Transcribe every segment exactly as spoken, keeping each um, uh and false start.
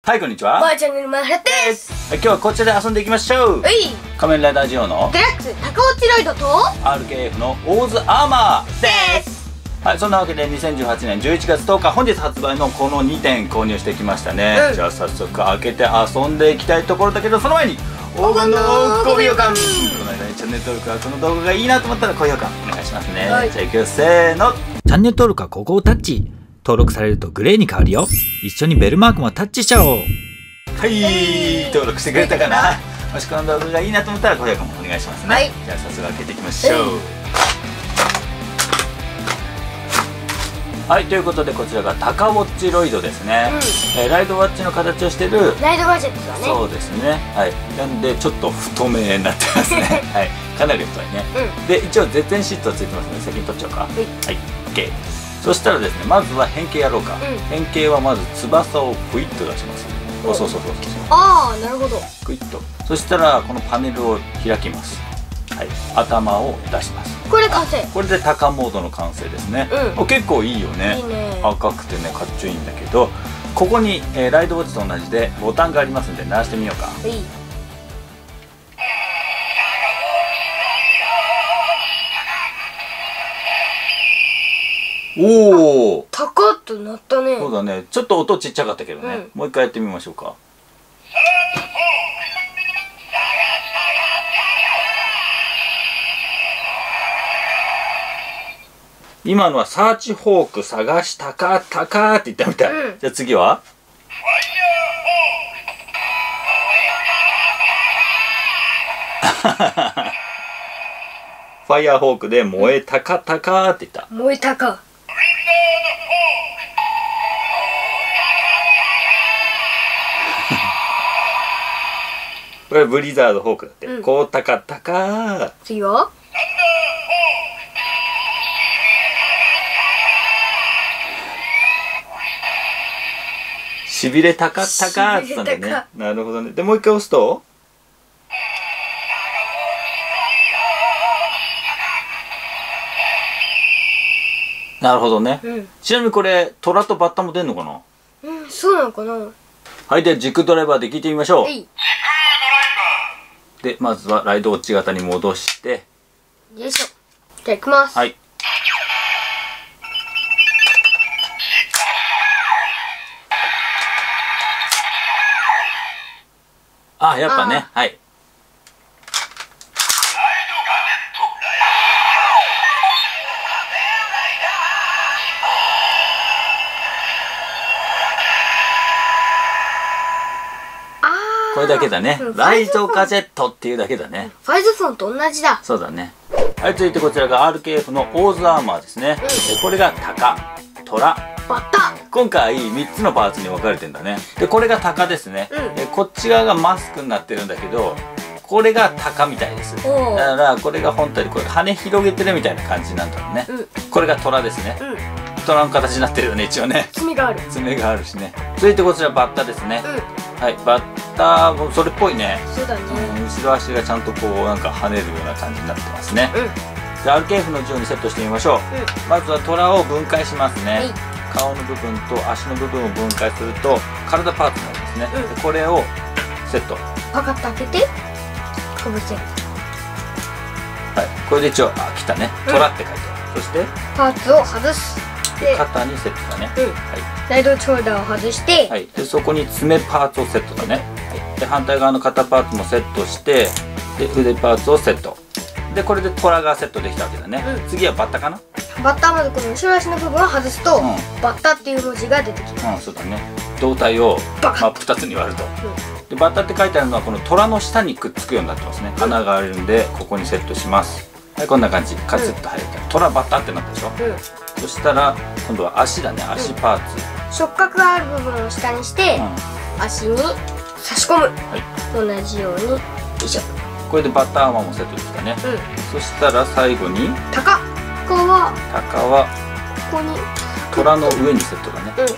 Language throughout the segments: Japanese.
はい、こんにちは。 ばあちゃんのまはらです。 はい、今日はこちらで遊んでいきましょう。 はい。 仮面ライダージオのデラックス高落ちライドとアールケーエフ のオーズアーマーです。はい、そんなわけでにせんじゅうはちねんじゅういちがつとおか本日発売のこのにてん購入してきましたね、うん、じゃあ早速開けて遊んでいきたいところだけど、その前に黄金の高評価、この間にチャンネル登録はこの動画がいいなと思ったら高評価お願いしますね、はい、じゃあいくよ、せーの。チャンネル登録はここをタッチ、登録されるとグレーに変わるよ。一緒にベルマークもタッチしちゃおう。はい、登録してくれたかな。もしこの動画がいいなと思ったら高評価もお願いしますね、はい、じゃあ早速開けていきましょう、はい、ということでこちらがタカウォッチロイドですね、うん、えー、ライドワッチの形をしてるライドガジェットだね。そうですね、はい、なんでちょっと太めになってますねはい、かなり太いね、うん、で一応絶縁シートついてますので先に取っちゃおうか。はい、はい、OK。 そしたらですね、まずは変形やろうか、うん、変形はまず翼をクイッと出します。そうそうそうそう、 ああ、なるほど。 クイッと。そしたらこのパネルを開きます。はい、頭を出します。 これで完成。 これでタカモードの完成ですね、うん、結構いいよね。いいね。赤くてねかっちょいいんだけど、ここに、えー、ライドウォッチと同じでボタンがありますんで鳴らしてみようか。はい。おお、 タカッと鳴ったね。 そうだね、ちょっと音ちっちゃかったけどね、うん、もう一回やってみましょうか。今のはサーチホーク探しタカタカって言ったみたい、うん、じゃあ次はファイヤーホークで燃えタカタカって言った、 燃えタカ。 これブリザードホークだって、うん、こうタカタカ。 次はしびれタカタカって言ったんだね。なるほどね。でもう一回押すとなるほどね、うん、ちなみにこれトラとバッタも出んのかな。 うん、そうなのかな。 はい、で軸ドライバーで聞いてみましょう。はい、でまずはライドウォッチ型に戻して、 よいしょ。じゃあいきます。はい。 あ、やっぱね、はい。これだけだね。ライドガジェットっていうだけだね。 ファイズフォンと同じだ。 そうだね。はい、続いてこちらが アールケーエフ のオーズアーマーですね、うん、これがタカ、トラ、 バッタ。今回みっつのパーツに分かれてんだね。でこれがタカですね、うん、でこっち側がマスクになってるんだけど、これがタカみたいです。だからこれが本体でこれ羽広げてるみたいな感じなんだろうね、うん、これがトラですね、うん、トラの形になってるよね一応ね。 爪がある。 爪があるしね。続いてこちらバッタですね、うん、はい、バッタもそれっぽいね。 そうだね、 うん、後ろ足がちゃんとこうなんか跳ねるような感じになってますね、うん、じゃあ アールケーエフ の字にセットしてみましょう、うん、まずはトラを分解しますね、はい、顔の部分と足の部分を分解すると体パーツになりますね、うん、でこれをセットパカッと開けてかぶせる。 はい、これで一応あ来たね、トラって書いてある、うん、そしてパーツを外す。 で肩にセットだね、うん、はい、 ライドショルダーを外して、 はい、でそこに爪パーツをセットだね、はい、で反対側の肩パーツもセットして、で腕パーツをセットで、これでトラがセットできたわけだね、うん、次はバッタかな。 バッタはまずこの後ろ足の部分を外すと、うん、バッタっていう文字が出てきます。 うん、そうだね。胴体を真っ二つに割ると、うん、でバッタって書いてあるのはこのトラの下にくっつくようになってますね、うん、穴があるんでここにセットします。はい、こんな感じカツッと入るから、うん、トラバッタってなったでしょ、うん、そしたら今度は足だね、足パーツ、 うん、触覚がある部分を下にして、うん、足に差し込む、はい、同じようによいしょ。 これでバッターアーマーもセットできたね、うん、そしたら最後にタカ。ここはタカはここにトラの上にセットだね、うん、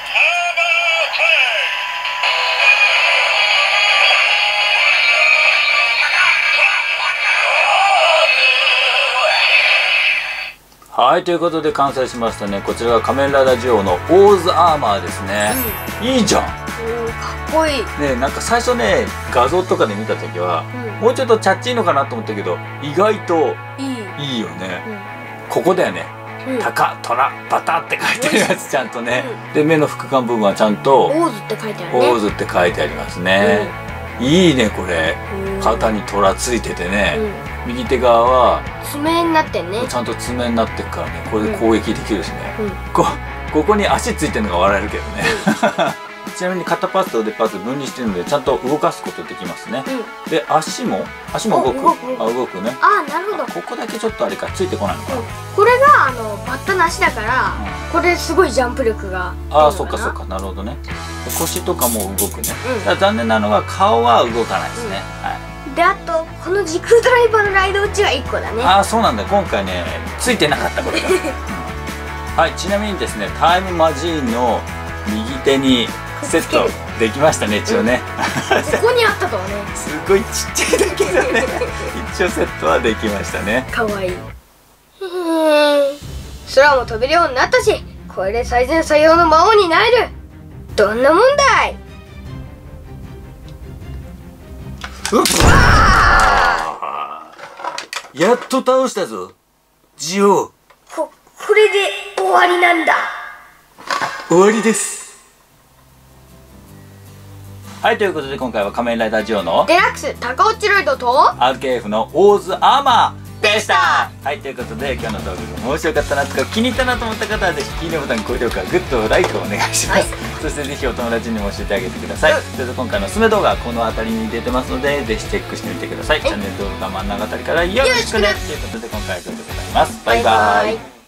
はい、ということで完成しましたね。こちらが仮面ライダージオのオーズアーマーですね、うん、いいじゃん。 かっこいいね、なんか最初ね画像とかで見た時は、うん、もうちょっとチャッチいのかなと思ったけど意外といいいいよね、うん、ここだよね、うん、タカトラバタって書いてあるやつちゃんとね、うん、で目の腹間部分はちゃんとオーズって書いてあるね。 オーズって書いてありますね、うん、いいねこれ、うん、肩にトラついててね、うん、右手側は爪になってんね。 ちゃんと爪になってるからね、これで攻撃できるしね、うん、こ, ここに足ついてるのが笑えるけどね、うんちなみに肩パーツと腕パーツ分離してるのでちゃんと動かすことできますね、うん、で足も足も動く、動くあ動くね。 あなるほど。 ここだけちょっとあれかついてこないのかな、うん、これがあのバッタの足だから、うん、これすごいジャンプ力がああそっかそっかなるほどね。腰とかも動くね、うん、ただ残念なのは顔は動かないですね、うん、はい。であとこの時空ドライバーのライド落ちがいっこだね。ああそうなんだ、今回ねついてなかったこれが、うん、はい。ちなみにですねタイムマジーンの右手にセットできましたね一応ね、 うん、ここにあったとはねすごいちっちゃいだけどね一応セットはできましたね。 かわいい。空も飛べるようになったしこれで最善最良の魔王になれる。どんなもんだい。 うっやっと倒したぞジオ。 ここれで終わりなんだ。 終わりです。はい、ということで今回は仮面ライダージオのデラックス高落ちロイドとアールケーエフ のオーズアーマーでした。はい、ということで今日の動画が面白かったなとか気に入ったなと思った方はぜひいいねボタン、高評価、グッド、ライクをお願いします、はい、そしてぜひお友達にも教えてあげてください、うん、それで今回のおすすめ動画はこの辺りに出てますのでぜひチェックしてみてください、はい、チャンネル登録は真ん中あたりからよろしくねということで今回は以上でございます。バイバーイ。